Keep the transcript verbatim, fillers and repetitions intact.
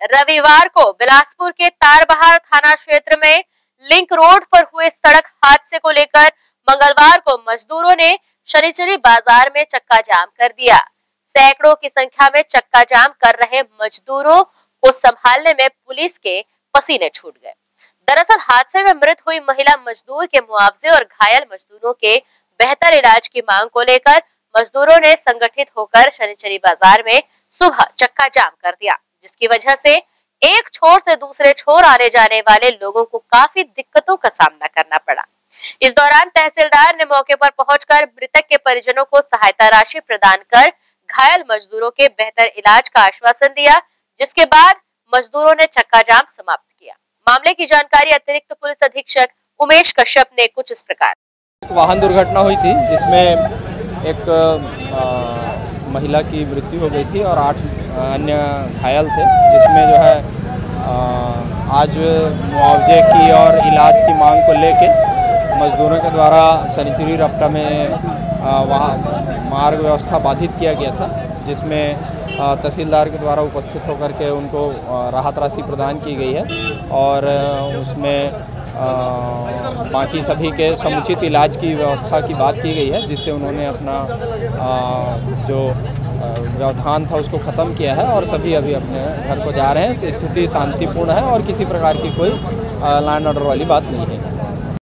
रविवार को बिलासपुर के तारबहार थाना क्षेत्र में लिंक रोड पर हुए सड़क हादसे को लेकर मंगलवार को मजदूरों ने शनिचरी बाजार में चक्का जाम कर दिया। सैकड़ों की संख्या में चक्का जाम कर रहे मजदूरों को संभालने में पुलिस के पसीने छूट गए। दरअसल हादसे में मृत हुई महिला मजदूर के मुआवजे और घायल मजदूरों के बेहतर इलाज की मांग को लेकर मजदूरों ने संगठित होकर शनिचरी बाजार में सुबह चक्का जाम कर दिया, जिसकी वजह से एक छोर से दूसरे छोर आने जाने वाले लोगों को काफी दिक्कतों का सामना करना पड़ा। इस दौरान तहसीलदार ने मौके पर पहुंचकर मृतक के परिजनों को सहायता राशि प्रदान कर घायल मजदूरों के बेहतर इलाज का आश्वासन दिया, जिसके बाद मजदूरों ने चक्का जाम समाप्त किया। मामले की जानकारी अतिरिक्त पुलिस अधीक्षक उमेश कश्यप ने कुछ इस प्रकार। वाहन दुर्घटना हुई थी जिसमें एक आ, महिला की मृत्यु हो गई थी और आठ अन्य घायल थे, जिसमें जो है आ, आज मुआवजे की और इलाज की मांग को लेके मजदूरों के द्वारा शनिचरी रपटा में वहाँ मार्ग व्यवस्था बाधित किया गया था, जिसमें तहसीलदार के द्वारा उपस्थित होकर के उनको राहत राशि प्रदान की गई है और उसमें बाकी सभी के समुचित इलाज की व्यवस्था की बात की गई है, जिससे उन्होंने अपना आ, जो व्यवधान था उसको ख़त्म किया है और सभी अभी अपने घर को जा रहे हैं। स्थिति शांतिपूर्ण है और किसी प्रकार की कोई लैंड ऑर्डर वाली बात नहीं है।